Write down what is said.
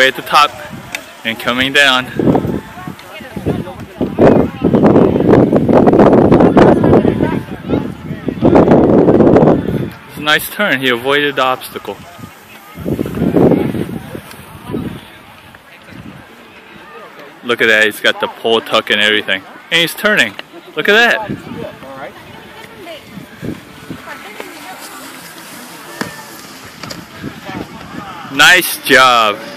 Way at the top and coming down. It's a nice turn. He avoided the obstacle. Look at that. He's got the pole tuck and everything. And he's turning. Look at that. Nice job.